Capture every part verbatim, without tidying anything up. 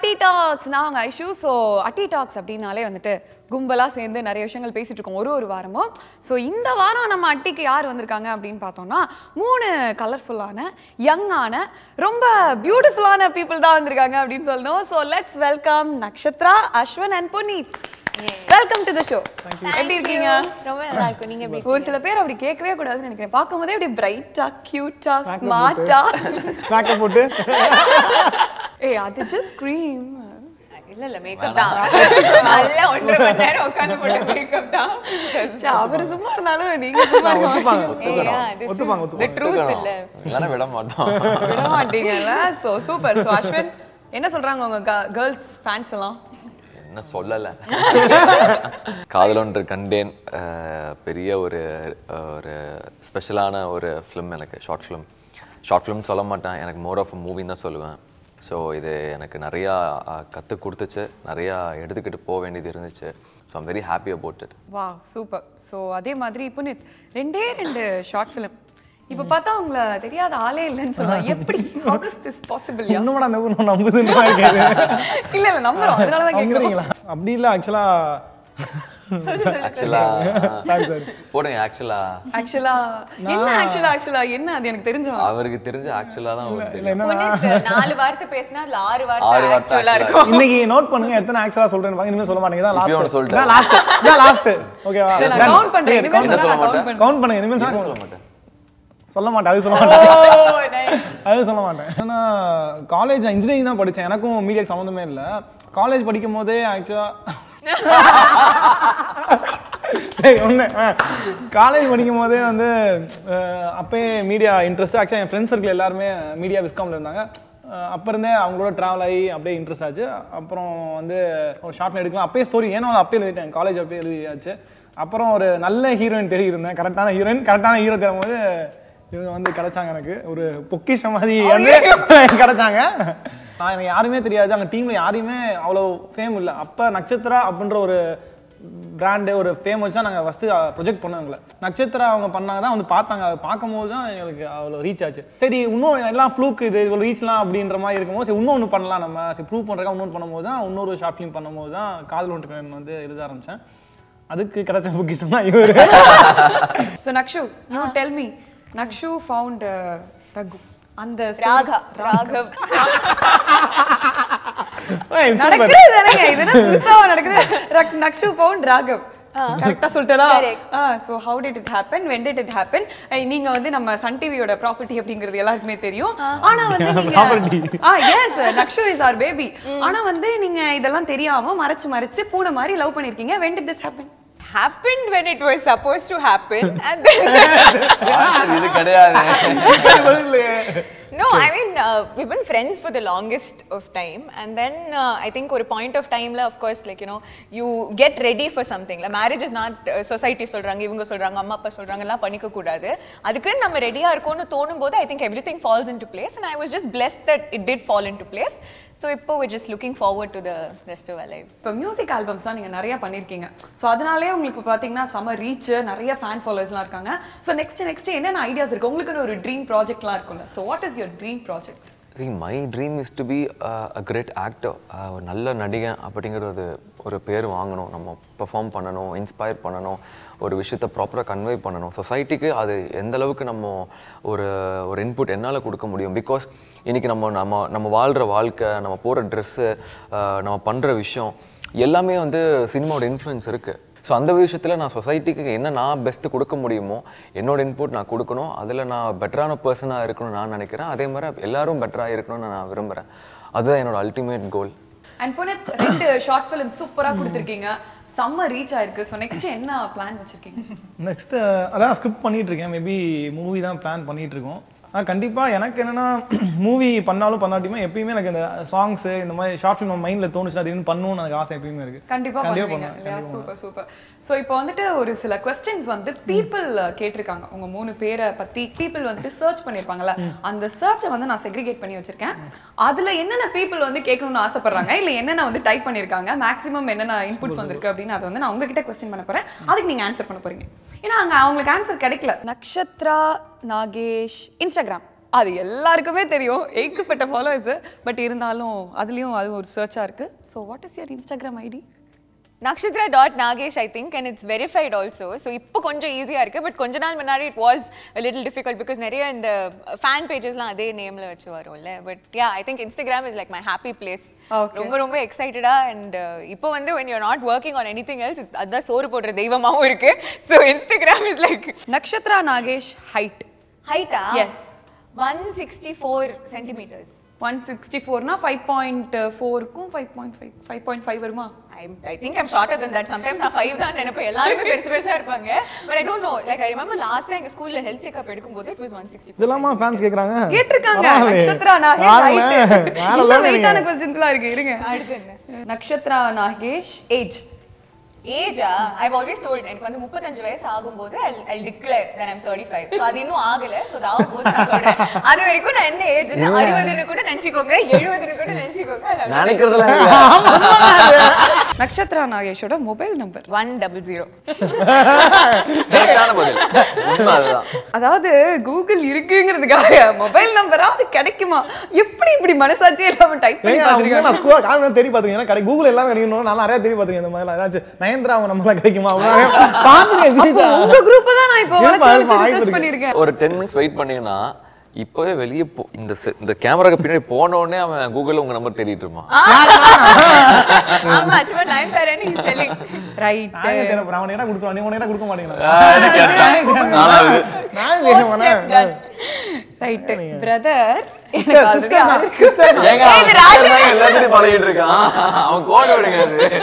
அட்டி டாக்ஸ் நான் உங்க ஐஷு. ஸோ அட்டி டாக்ஸ் அப்படின்னாலே வந்துட்டு கும்பலாக சேர்ந்து நிறைய விஷயங்கள் பேசிட்டு இருக்கோம் ஒரு ஒரு வாரமும். ஸோ இந்த வாரம் நம்ம அட்டிக்கு யார் வந்திருக்காங்க அப்படின்னு பார்த்தோம்னா மூணு கலர்ஃபுல்லான யங்கான ரொம்ப பியூட்டிஃபுல்லான பீப்புள் தான் வந்திருக்காங்க அப்படின்னு சொல்லணும். So let's welcome Nakshatra, Ashwin and Puneeth. Welcome to the show. எப்படி இருக்கீங்க? ரொம்ப நல்லா இருக்கு. நீங்க எப்படி? ஒரு சில பேர் அப்படி கேட்கவே கூடாதுன்னு நினைக்கிறேன். பார்க்கும்போதே அப்படி பிரைட்டா, கியூட்டா, ஸ்மார்ட்டா மேக்கப் போட்டு ஏய் அது ஜஸ்ட் க்ரீம். இல்ல இல்ல மேக்கப் தான். நல்ல ஒன்றரை மணி நேரம் உட்கார்ந்து போட்ட மேக்கப் தான். அவர் சும்மா இருந்தாலும் நீங்க சும்மா ஒத்துப்பாங்க Yeah, ஒத்துப்பாங்க the truth இல்ல. இல்லனா விட மாட்டோம். விட மாட்டீங்கல்ல. So super. சோ அஸ்வின் என்ன சொல்றாங்க உங்க கேர்ள்ஸ் ஃபேன்ஸ் எல்லாம்? என்ன சொல்லல. காதலொன்று கண்டேன் பெரிய ஒரு ஒரு ஸ்பெஷலான ஒரு ஃபிலிம், எனக்கு ஷார்ட் ஃபிலிம். ஷார்ட் ஃபிலிம் சொல்ல மாட்டேன், எனக்கு மோர் ஆஃப் மூவின்னு தான் சொல்லுவேன். ஸோ இது எனக்கு நிறையா கற்றுக் கொடுத்துச்சு, நிறையா எடுத்துக்கிட்டு போக வேண்டியது இருந்துச்சு. So I'm very happy about it. Wow super. So அதே மாதிரி புனித் ரெண்டே ரெண்டு ஷார்ட் ஃபிலிம். இப்போ பார்த்தா உங்களை தெரியாத ஆளே இல்லைன்னு சொல்லலாம். எப்படி how is this possible? இன்னும் அந்த ஊர் நான் நம்புதுன்னு இல்ல இல்ல நம்புறோம், அதனால தான் கேக்குறீங்களா? அப்படி இல்ல. ஆக்சுவலா ஆக்சுவலா போடுங்க. ஆக்சுவலா ஆக்சுவலா என்ன ஆக்சுவலா ஆக்சுவலா என்ன அது எனக்கு தெரிஞ்சோம். அவருக்கு தெரிஞ்ச ஆக்சுவலா தான் வருது. புனித் நாலு வார்த்தை பேசினா அதுல ஆறு ஆறு வார்த்தை வார்த்தை ஆக்சுவலா இருக்கும். இன்னைக்கு நோட் பண்ணுங்க எத்தனை ஆக்சுவலா சொல்றேன்னு பாருங்க. இனிமே சொல்ல மாட்டீங்க. தான் இப்பயும் லாஸ்ட் சொல்லிட்டேன். தான் லாஸ்ட் தான் லாஸ்ட். ஓகேவா? நான் கவுண்ட் பண்றேன். இனிமே என்ன சொல்ல சொல்ல கவுண்ட் மாட்டேன்? பண்றேன். கவுண்ட் பண்ணுங்க. இனிமே சொல்ல சொல்ல மாட்டேன். சொல்ல மாட்டேன். அது சொல்ல மாட்டேன். Oh nice. அது சொல்ல மாட்டேன். ஏன்னா காலேஜ் இன்ஜினியரிங் தான் படித்தேன். எனக்கும் மீடியாக்கு சம்மந்தமே இல்லை. காலேஜ் படிக்கும் போதே ஆக்சுவலா ஒன்று காலேஜ் படிக்கும் போதே வந்து அப்பயே மீடியா இன்ட்ரெஸ்ட். ஆக்சுவலாக என் ஃப்ரெண்ட்ஸ் சர்க்கிள் எல்லாருமே மீடியா விஸ்காமில் இருந்தாங்க. அப்போ இருந்தே அவங்களோட ட்ராவல் ஆகி அப்படியே இன்ட்ரெஸ்ட் ஆச்சு. அப்புறம் வந்து ஒரு ஷார்ட் ஃபிலிம் எடுக்கலாம். அப்பயே ஸ்டோரி ஏன்னா அப்பயே எழுதிட்டேன். காலேஜ் அப்பயே எழுதியாச்சு. அப்புறம் ஒரு நல்ல ஹீரோயின் தேடி இருந்தேன். கரெக்டான ஹீரோயின் கரெக்டான ஹீரோ தேடும் போது இவங்க வந்து கிடைச்சாங்க. எனக்கு ஒரு பொக்கிஷம் மாதிரி வந்து கிடைச்சாங்க. நான் எனக்கு யாருமே தெரியாது. அங்கே டீமில் யாரையுமே அவ்வளோ ஃபேம் இல்லை. அப்போ நட்சத்திரா அப்படின்ற ஒரு பிராண்டு ஒரு ஃபேம் வச்சு தான் நாங்கள் ஃபஸ்ட்டு ப்ரொஜெக்ட் பண்ணவங்கள. நட்சத்திரா அவங்க பண்ணாங்க தான் வந்து பார்த்தாங்க. அதை பார்க்கும்போது தான் எங்களுக்கு அவ்வளோ ரீச் ஆச்சு. சரி இன்னும் எல்லாம் ஃப்ளூக்கு இது இவ்வளோ ரீச்லாம் அப்படின்ற மாதிரி இருக்கும்போது சரி இன்னொன்று பண்ணலாம் நம்ம. சரி ப்ரூவ் பண்ணுறக்கா இன்னொன்று பண்ணும்போது தான் இன்னொரு ஷார்ட் ஃபிலிம் பண்ணும்போது தான் காதல் ஒன்று வந்து எழுத ஆரம்பித்தேன். அதுக்கு கிடைச்ச பொக்கிஷம் தான் இவர். So Nakshu, you tell me, Nakshu found uh, Raghu. அந்த ராகா ராகவ் நடக்குது தானே, இது என்ன புதுசா நடக்குது. Nakshu found Raghav. கரெக்ட்டா சொல்றடா. So how did it happen? When did it happen? நீங்க வந்து நம்ம சன் டிவியோட ப்ராப்பர்ட்டி அப்படிங்கிறது எல்லாருக்குமே தெரியும். ஆனா வந்து நீங்க ah yes Nakshu is our baby. ஆனா வந்து நீங்க இதெல்லாம் தெரியாம மறைச்சு மறைச்சு பூனை மாதிரி லவ் பண்ணிருக்கீங்க. When did this happen? happened when it was supposed to happen and then இது கிடையாது. no I mean uh, we've been friends for the longest of time and then uh, I think ஒரு point of time la of course like you know you get ready for something like marriage is not uh, society சொல்றாங்க இவங்க சொல்றாங்க அம்மா அப்பா சொல்றாங்க எல்லாம் பண்ணிக்க கூடாது. அதுக்கு நம்ம ரெடியா இருக்கோம்னு தோணும்போது I think everything falls into place and I was just blessed that it did fall into place. So இப்போ we're just looking forward to the rest of our lives. இப்போ மியூசிக் ஆல்பம்ஸ் தான் நீங்க நிறைய பண்ணிருக்கீங்க. சோ அதனாலே உங்களுக்கு பாத்தீங்கன்னா சம ரீச், நிறைய ஃபேன் ஃபாலோவர்ஸ்லாம் இருக்காங்க. சோ நெக்ஸ்ட் நெக்ஸ்ட் என்னென்ன ஐடியாஸ் இருக்கு உங்களுக்கு? ஒரு ட்ரீம் ப்ராஜெக்ட்லாம் இருக்கும்ல. So what is your dream project? See, my dream is to be uh, a great actor. ஒரு நல்ல நடிகன் அப்படிங்கிறது ஒரு பேர் வாங்கணும், நம்ம பெர்ஃபார்ம் பண்ணணும், இன்ஸ்பயர் பண்ணணும், ஒரு விஷயத்தை ப்ராப்பராக கன்வே பண்ணணும். சொசைட்டிக்கு அது எந்த அளவுக்கு நம்ம ஒரு ஒரு இன்புட் என்னால் கொடுக்க முடியும். பிகாஸ் இன்றைக்கி நம்ம நம்ம நம்ம வாழ்கிற வாழ்க்கை, நம்ம போகிற ட்ரெஸ்ஸு, நம்ம பண்ணுற விஷயம் எல்லாமே வந்து சினிமாவோட இன்ஃப்ளூயன்ஸ் இருக்குது. ஸோ அந்த விஷயத்தில் நான் சொசைட்டிக்கு என்ன நான் பெஸ்ட்டு கொடுக்க முடியுமோ என்னோட இன்புட் நான் கொடுக்கணும். அதில் நான் பெட்டரான பர்சனாக இருக்கணும்னு நான் நினைக்கிறேன். அதே மாதிரி எல்லாரும் பெட்டராக இருக்கணும்னு நான் விரும்புகிறேன். அதுதான் என்னோட அல்டிமேட் கோல். அண்ட் புனித் ரெண்டு ஷார்ட் ஃபிலிம் சூப்பராக கொடுத்துருக்கீங்க, செம்ம ரீச் ஆயிருக்கு. ஸோ நெக்ஸ்ட் என்ன பிளான் வச்சிருக்கீங்க? நெக்ஸ்ட் அதான் ஸ்கிரிப்ட் பண்ணிட்டு இருக்கேன். மேபி மூவி தான் பிளான் பண்ணிட்டு இருக்கோம். ஆ கண்டிப்பாக எனக்கு என்னென்னா மூவி பண்ணாலும் பண்ணாட்டியுமே எப்பயுமே எனக்கு இந்த சாங்ஸு இந்த மாதிரி ஷார்ட் ஃபிலிம் மைண்டில் தோணுச்சு அது இன்னும் பண்ணணும்னு எனக்கு ஆசை எப்பயுமே இருக்குது. கண்டிப்பாக பண்ணுவீங்க இல்லையா? Super super. ஸோ இப்போ வந்துட்டு ஒரு சில கொஸ்டின்ஸ் வந்து பீப்புள் கேட்டிருக்காங்க. உங்கள் மூணு பேரை பற்றி பீப்புள் வந்துட்டு சர்ச் பண்ணியிருப்பாங்கல்ல, அந்த சர்ச்சை வந்து நான் செக்ரிகேட் பண்ணி வச்சிருக்கேன். அதில் என்னென்ன பீப்புள் வந்து கேட்கணும்னு ஆசைப்படுறாங்க, இல்லை என்னென்ன வந்து டைப் பண்ணியிருக்காங்க, மேக்ஸிமம் என்னென்ன இன்புட்ஸ் வந்திருக்கு அப்படின்னு அதை வந்து நான் உங்ககிட்ட கொஸ்டின் பண்ண போகிறேன். அதுக்கு நீங்கள் ஆன்சர் பண்ண போகிறீங்க. ஏன்னா அங்கே அவங்களுக்கு ஆன்சர் கிடைக்கல. நக்ஷத்ரா நாகேஷ் இன்ஸ்டாகிராம் அது எல்லாருக்குமே தெரியும், ஏகப்பட்ட ஃபாலோவர்ஸ். பட் இருந்தாலும் அதுலயும் அது ஒரு சர்ச்சா இருக்கு. So what is your Instagram ID? Nakshatra dot Nagesh, I think, and it's verified also. So இப்போ கொஞ்சம் ஈஸியா இருக்கு. பட் கொஞ்ச நாள் முன்னாடி it was a little difficult because நிறைய இந்த fan pagesலாம் அதே நேம்ல வச்சு வரும்ல. But yeah, I think Instagram is like my happy place. ரொம்ப ரொம்ப எக்ஸைட்டடா. அண்ட் இப்போ வந்து when you're not working on anything else, அதான் சோறு போடுற தெய்வமாவும் இருக்கு. So Instagram is like Nakshatra Nagesh height. height ah? Yes. one sixty-four centimeters. one sixty-four னா five point four க்கும் five point five five point five வருமா? I I think I'm shorter than that. Sometimes நான் five தான் நினைப்பேன். எல்லாரும் பெருசு பெருசா இருப்பாங்க. But I don't know. Like I remember last time எங்க ஸ்கூல்ல ஹெல்த் செக்அப் எடுக்கும்போது it was one sixty-four. இதெல்லாம் ஃபேன்ஸ் கேக்குறாங்க. கேட்டிருக்காங்க. நக்ஷத்ரா நாகேஷ் height. இல்ல வெயிட்டான क्वेश्चंஸ்லாம் இருக்கு. இருங்க. அடுத்து என்ன? Nakshatra Nagesh age. Age ah, I've always told எனக்கு வந்து thirty-five வயசு ஆகும்போது I'll, I'll declare that I'm thirty-five. So அது இன்னும் ஆகல. So அது ஆகும்போது நான் சொல்றேன். அது வரைக்கும் நான் என்ன ஏஜ் னு sixty னு கூட நினைச்சுக்கோங்க, seventy னு கூட நினைச்சுக்கோங்க. நினைக்கிறதுல இல்ல. நக்ஷத்ரா நாகேஷோட மொபைல் நம்பர் one hundred. கரெக்டான பதில். உண்மை அதுதான். அதாவது கூகுள் இருக்குங்கிறதுக்காக மொபைல் நம்பராவது கிடைக்குமா? எப்படி இப்படி மனசாட்சியே இல்லாம டைப் பண்ணி பாத்துறீங்க? நான் ஸ்கூல் காரணம் தேடி பாத்துங்க. ஏன்னா கடை கூகுள் எல்லாம் கிடைக்கணும். நான் நிறைய தேடி பாத்துங்க இந்த மாதிரி ஏதாச்சும் நயன்தரா அவங்க நம்மள கிடைக்குமா? பாத்துங்க. உங்க குரூப் தான் நான் இப்போ ரிசர்ச் பண்ணிருக்கேன். ஒரு ten minutes வெயிட் பண்ணீங்கன்னா இப்பவே வெளிய இந்த இந்த கேமராக்கு பின்னாடி போன உடனே அவன் கூகுள்ல உங்க நம்பர் தேடிட்டு இருப்பான். ஆமா சும்மா நயன்தாரா நீ இஸ் டெல்லிங். ரைட். நான் கேக்குறேன் அவன் என்ன கொடுத்துறான்? நீ உனக்கு என்ன கொடுக்க மாட்டீங்களா? நான் கேக்குறேன். ரைட் பிரதர் எனக்கு ஆல்ரெடி சிஸ்டர் ஏங்க எல்லாத்தையும் பழகிட்டு இருக்கான். அவன் கோட் விடுங்க.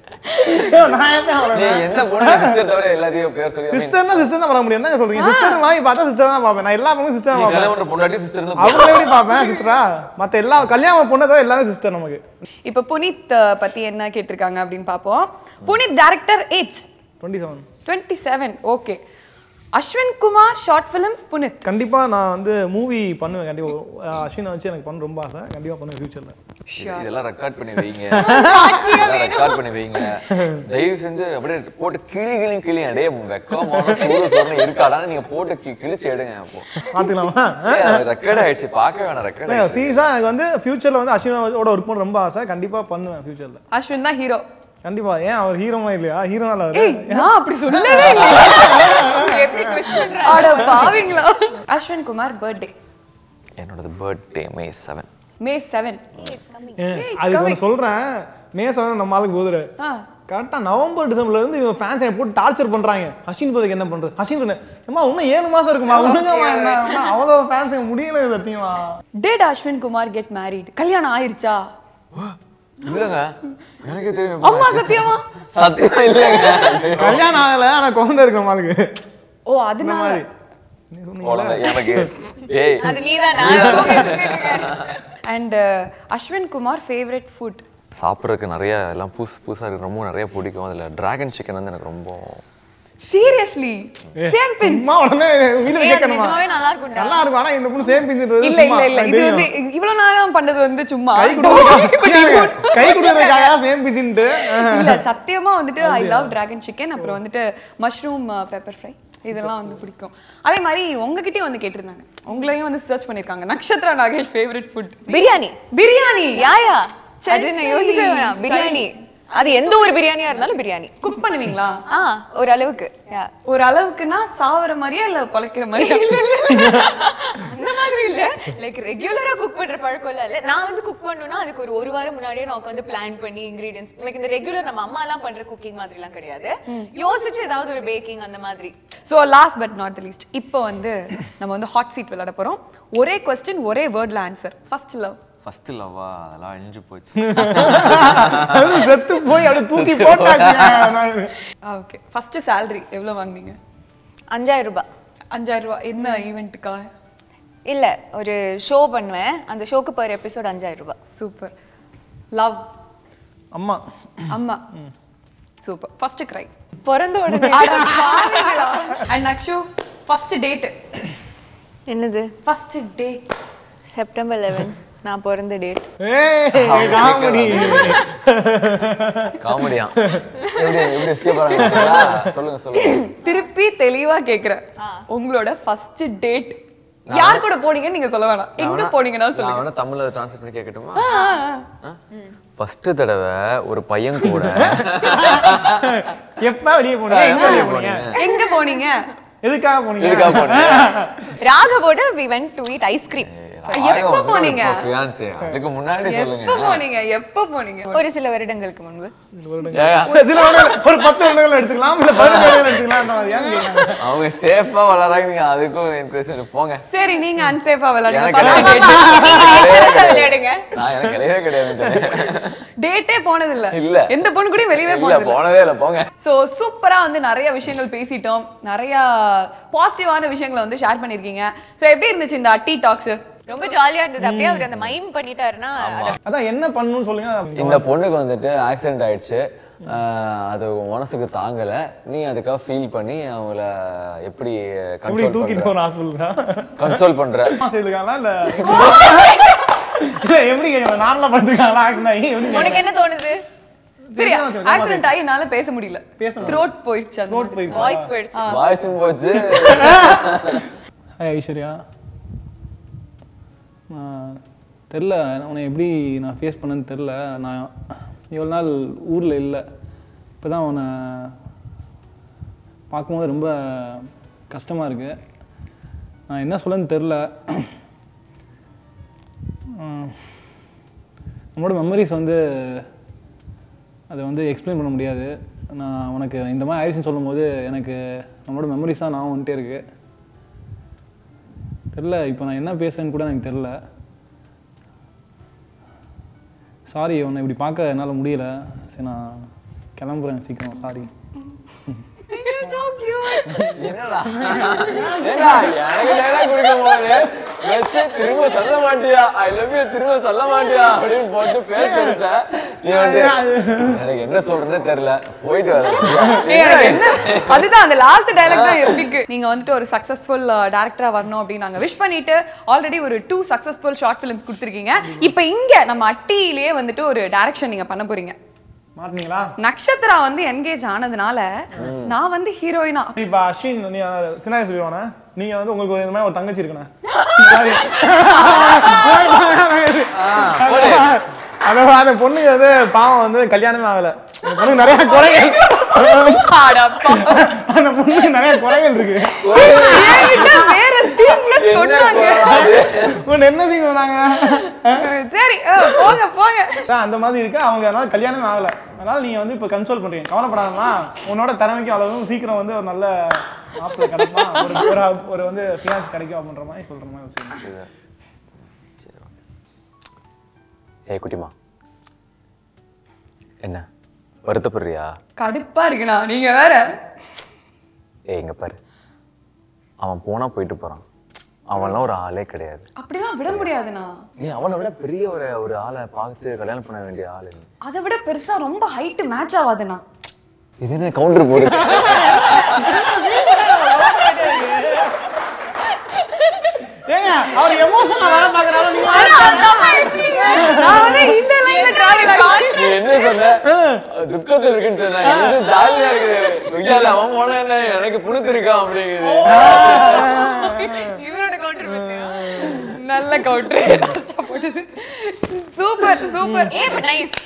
நீ என்ன பொண்ணு சிஸ்டர் தவிர எல்லாத்தையும் பேர் சொல்லி சிஸ்டர்னா சிஸ்டர் தான் வர முடியும். என்ன சொல்றீங்க? சிஸ்டர் வாங்கி பார்த்தா சிஸ்டர் தான் பாப்பேன். நான் எல்லா பொண்ணும் சிஸ்டர் தான் பாப்பேன். கல்யாணம் பொண்டாட்டி சிஸ்டர் தான் அவங்க எப்படி பாப்பேன் சிஸ்டரா? மத்த எல்லா கல்யாண பொண்ணு தவிர எல்லாமே சிஸ்டர் நமக்கு. இப்போ புனித் பத்தி என்ன கேட்டிருக்காங்க அப்படின்னு பாப்போம். Puneeth director age twenty-seven. twenty-seven. Okay. Ashwin Kumar short films Puneeth. கண்டிப்பா நான் வந்து மூவி பண்ணுவேன். கண்டிப்பா அஸ்வினை வச்சு எனக்கு பண்ண ரொம்ப ஆசை. கண்டிப்பா பண்ணுவேன் ஃபியூச்சர்ல. இதெல்லாம் ரெக்கார்ட் பண்ணி வைங்க. ரெக்கார்ட் பண்ணி வைங்க. தயவு செஞ்சு அப்படியே போட்டு கிளி கிளி கிளி அடே வெக்கமான சூடு சொன்ன இருக்காடா நீங்க போட்டு கிழிச்சு எடுங்க. அப்போ பாத்துக்கலாமா? ரெக்கார்ட் ஆயிடுச்சு. பார்க்க வேணாம் ரெக்கார்ட். சீரியஸா எனக்கு வந்து ஃபியூச்சர்ல வந்து அஸ்வினோட ஒர்க் பண்ண ரொம்ப ஆசை. கண்டிப்பா பண்ணுவேன் ஃபியூச்சர்ல. அஸ்வின் தான் ஹீரோ. கண்டிப்பா. ஏன் அவர் ஹீரோமா இல்லையா? ஹீரோ இல்ல அவரு. ஏய் நான் அப்படி சொல்லவே இல்ல. எப்படி ட்விஸ்ட் பண்றாங்க? அட பாவிங்களா. அஸ்வின் குமார் பர்த்டே. என்னோட birthday May seven. May seven. அதுக்கு ஒன்று சொல்றேன். மே seven நம்ம ஆளுக்கு போதுரு. கரெக்டா நவம்பர் டிசம்பர்ல இருந்து இவங்க ஃபேன்ஸ் என்ன போட்டு டார்ச்சர் பண்றாங்க. அஸ்வின் பர்த்டே என்ன பண்றது? அஸ்வின் சொன்னேன் அம்மா இன்னும் ஏழு மாசம் இருக்குமா? ஒண்ணுங்கம்மா என்ன அவ்வளோ ஃபேன்ஸ் முடியல சத்தியமா. Did Ashwin Kumar get married? கல்யாணம் ஆயிருச்சா? இல்லங்க எனக்கு தெரியும். அம்மா சத்தியமா? சத்தியமா இல்லங்க. கல்யாணம் ஆகல ஆனா குழந்தை இருக்கு நம்ம ஆளுக்கு. ஓ அதனால எனக்கு ஏய் அது நீதான் நான். And Ashwin Kumar favourite food. சாப்பிட்றதுக்கு நிறைய எல்லாம் புதுசு புதுசாக இருக்கு. ரொம்ப நிறைய பிடிக்கும். அதில் டிராகன் சிக்கன் வந்து எனக்கு ரொம்ப சீரியஸ்லி சேம் பிஞ்ச். அம்மா உடனே வீட்ல கேட்கணுமா? நிஜமாவே நல்லா இருக்கும்டா. நல்லா இருக்கும். ஆனா இந்த பொண்ணு சேம் பிஞ்ச்ன்றது இல்ல இல்ல இல்ல இது வந்து இவ்வளவு நேரம் பண்ணது வந்து சும்மா கை கொடுக்கறதுக்காக கை கொடுக்கறதுக்காக சேம் பிஞ்ச்ன்ட்டு. இல்ல சத்தியமா வந்துட்டு ஐ லவ் டிராகன் சிக்கன். அப்புறம் வந்துட்டு மஷ்ரூம் பெப்பர் ஃப்ரை இதெல்லாம் வந்து பிடிக்கும். அதே மாதிரி உங்ககிட்டயும் வந்து கேட்டிருந்தாங்க. உங்களையும் வந்து சர்ச் பண்ணிருக்காங்க. Nakshatra Nagesh favourite food biryani. Biryani. Yeah yeah அது நான் யோசிக்கவே வேணாம். பிரியாணி அது எந்த ஒரு பிரியாணியா இருந்தாலும் பிரியாணி குக் பண்ணுவீங்களா? ஆ ஒரு அளவுக்கு. ஒரு அளவுக்குன்னா சாவற மாதிரியா இல்ல பழைக்கிற மாதிரியா? அந்த மாதிரி இல்ல. லைக் ரெகுலரா குக் பண்ற பழக்கம் இல்ல. நான் வந்து குக் பண்ணனும்னா அதுக்கு ஒரு ஒரு வாரம் முன்னாடியே நான் வந்து பிளான் பண்ணி இன்கிரிடியன்ட்ஸ் லைக் இந்த ரெகுலர் நம்ம அம்மா எல்லாம் பண்ற குக்கிங் மாதிரி எல்லாம் கிடையாது. யோசிச்சு ஏதாவது ஒரு பேக்கிங் அந்த மாதிரி. So last but not the least இப்போ வந்து நம்ம வந்து ஹாட் சீட் விளையாட போறோம். ஒரே क्वेश्चन ஒரே வேர்ட்ல ஆன்சர். First love. ஃபர்ஸ்ட் லவ்வா அதெல்லாம் அழிஞ்சு போச்சு. அது செத்து போய் அப்படியே தூக்கி போட்டாங்க. ஓகே ஃபர்ஸ்ட் salary எவ்வளவு வாங்குனீங்க? அஞ்சாயிரம் ரூபாய். அஞ்சாயிரம் ரூபாய் என்ன ஈவென்ட்க்கா? இல்ல ஒரு ஷோ பண்ணுவேன். அந்த ஷோக்கு பர் எபிசோட் அஞ்சாயிரம் ரூபாய். சூப்பர். லவ் அம்மா. அம்மா. சூப்பர். First cry. பிறந்த உடனே. And Akshu first date. என்னது? ஃபர்ஸ்ட் டேட் செப்டம்பர் eleventh நான் பிறந்த டேட். ஏய் காமெடி. காமெடியா? எப்படி எப்படி எஸ்கேப் ஆறாங்க? சொல்லுங்க சொல்லுங்க. திருப்பி தெளிவா கேக்குறேன். உங்களோட ஃபர்ஸ்ட் டேட் யார் கூட போனீங்கன்னு நீங்க சொல்ல வேணாம், எங்க போனீங்கன்னா நான் சொல்லுங்க. வேணா தமிழ்ல ட்ரான்ஸ்லேட் பண்ணி கேட்கட்டுமா? ஃபர்ஸ்ட் தடவை ஒரு பையன் கூட எப்ப வெளியே போனீங்க, எங்க வெளியே போனீங்க, எங்க போனீங்க, எதுக்காக போனீங்க? எதுக்காக போனீங்க? ராகவோட we went to eat ice cream. எப்ப போனீங்க? fiancé அதுக்கு முன்னாடி சொல்லுங்க. எப்ப போனீங்க, எப்ப போனீங்க? ஒரு சில வருடங்களுக்கு முன்பு. சில வருடங்கள் ஒரு பத்து வருடங்கள் எடுத்துக்கலாம், இல்ல பதினஞ்சு வருடங்கள் எடுத்துக்கலாம். ஏன் கேக்குறாங்க? அவங்க சேஃபா வளராங்க, நீங்க அதுக்கும் என்கரேஜ் போங்க. சரி, நீங்க அன்சேஃபா விளையாடுங்க. எனக்கு first date. நீங்க எத்தனை விளையாடுங்க? நான் எனக்கு கிடையவே கிடையாது. டேட்டே போனது இல்ல. இல்ல. எந்த பொண்ணு கூடயும் வெளியவே இல்ல போனது இல்ல. போனதே இல்ல, போங்க. சோ சூப்பரா வந்து நிறைய விஷயங்கள் பேசிட்டோம், நிறைய பாசிட்டிவான விஷயங்களை வந்து ஷேர் பண்ணிருக்கீங்க. சோ எப்படி இருந்துச்சு இந்த அட்டி டாக்ஸ்? ரொம்ப ஜாலியா இருந்தது. அப்படியே அவர் அந்த மைம் பண்ணிட்டாருன்னா அதான் என்ன பண்ணணும்னு சொல்லுங்க. இந்த பொண்ணுக்கு வந்துட்டு ஆக்சிடென்ட் ஆயிடுச்சு, அது மனசுக்கு தாங்கல, நீ அதுக்காக ஃபீல் பண்ணி அவங்கள எப்படி எப்படி தூக்கிட்டு போற ஹாஸ்பிடல்ல கன்சோல் பண்ற செய்துக்காங்களா இல்ல இல்ல எப்படி கேக்குறீங்க? நார்மலா பண்றாங்களா ஆக்சிடென்ட் ஆகி? எப்படி உனக்கு என்ன தோணுது? சரி, ஆக்சிடென்ட் ஆகி என்னால பேச முடியல, பேசணும். த்ரோட் போயிடுச்சு, அந்த த்ரோட் போயிடுச்சு. வாய்ஸ் போயிடுச்சு. வாய்ஸும் போச்சு. ஹாய் ஐஸ்வர்யா, நான் தெரில உன்னை எப்படி நான் ஃபேஸ் பண்ணேன்னு தெரில. நான் இவ்வளோ நாள் ஊரில் இல்லை, இப்போ தான் உன்னை பார்க்கும்போது ரொம்ப கஷ்டமாக இருக்குது. நான் என்ன சொல்லன்னு தெரில. நம்மளோட மெமரிஸ் வந்து அதை வந்து எக்ஸ்பிளைன் பண்ண முடியாது. நான் உனக்கு இந்த மாதிரி ஆயிடுச்சுன்னு சொல்லும் போது எனக்கு நம்மளோட மெமரிஸ் தான் நான் வந்துட்டே இருக்கு. தெரில இப்போ நான் என்ன பேசுகிறேன்னு கூட எனக்கு தெரில. சாரி, உன்னை இப்படி பார்க்க என்னால் முடியல. சரி, நான் கிளம்புறேன் சீக்கிரம். சாரி. என்னடா ஏடா எனக்கு நேரா குடிக்கும் போது வெச்சு திரும்ப சொல்ல மாட்டியா, ஐ லவ் யூ திரும்ப சொல்ல மாட்டியா அப்படின்னு போட்டு பேர் எடுத்த. நீ வந்து எனக்கு என்ன சொல்றேன்னே தெரியல, போயிட்டு வரேன். அதுதான் அந்த லாஸ்ட் டயலாக் தான் எபிக். நீங்க வந்துட்டு ஒரு சக்சஸ்ஃபுல் டைரக்டரா வரணும் அப்படின்னு நாங்க விஷ் பண்ணிட்டு ஆல்ரெடி ஒரு டூ சக்சஸ்ஃபுல் ஷார்ட் ஃபிலிம்ஸ் கொடுத்துருக்கீங்க. இப்போ இங்க நம்ம அட்டியிலேயே வந்துட்டு ஒரு டைரக்ஷன் நீங்க பண்ண போறீங்க. மாட்டீங்களா? நக்ஷத்ரா வந்து என்கேஜ் ஆனதுனால நான் வந்து ஹீரோயினா. இப்ப அஸ்வின் நீ சின்ன சொல்லுவானே, நீங்க வந்து உங்களுக்கு இந்த மாதிரி ஒரு தங்கச்சி இருக்கணும். அந்த பொண்ணுக்கு வந்து பாவம் வந்து கல்யாணமே ஆகல. அந்த பொண்ணுக்கு நிறைய குறைகள் அந்த பொண்ணுக்கு நிறைய குறைகள் இருக்கு. வேற சீன்ல சொன்னாங்க. என்ன சீன் சொன்னாங்க? சரி போங்க போங்க. அந்த மாதிரி இருக்கு. அவங்க அதனால கல்யாணமே ஆகல. அதனால நீங்க வந்து இப்ப கன்சோல் பண்றீங்க. கவலைப்படாதமா, உன்னோட திறமைக்கு அளவும் சீக்கிரம் வந்து ஒரு நல்ல மாப்பிள்ளை கிடைப்பான், ஒரு ஒரு வந்து ஃபியான்ஸ் கிடைக்கும் அப்படின்ற மாதிரி சொல்ற மாதிரி வச்சுக்கோங்க. ஏய் குட்டிமா, என்ன வருத்தப்படுறியா? கடுப்பா இருக்குண்ணா நீங்க வேற. ஏய் இங்க பாரு, அவன் போனா போயிட்டு போறான், அவன்லாம் ஒரு ஆளே கிடையாது. அப்படிலாம் விட முடியாதுண்ணா. நீ அவனை விட பெரிய ஒரு ஒரு ஆளை பார்த்து கல்யாணம் பண்ண வேண்டிய ஆளு. அதை விட பெருசா ரொம்ப ஹைட் மேட்ச் ஆகாதுண்ணா. இது என்ன கவுண்டர் போடு? ஏங்க அவர் எமோஷனா வர பாக்குறாரு. நீங்க நான் வந்து இந்த லைன்ல டிராவல் ஆகி நீ என்ன சொன்ன? துக்கத்துல இருக்குன்னு சொன்னா, இது ஜாலியா இருக்குது. விஜயால அவன் போனா என்ன எனக்கு புணுத்து இருக்கா அப்படிங்குது. இவரோட கவுண்டர் பத்தியா? நல்ல கவுண்டர். Super super. ஏ but nice.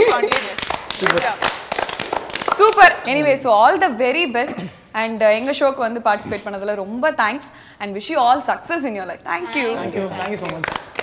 Super. Anyway so all the very best. And எங்க ஷோக்கு வந்து பார்ட்டிசிபேட் பண்ணதுல ரொம்ப thanks. And wish you all success in your life. Thank you. Thank you. Thank you so much.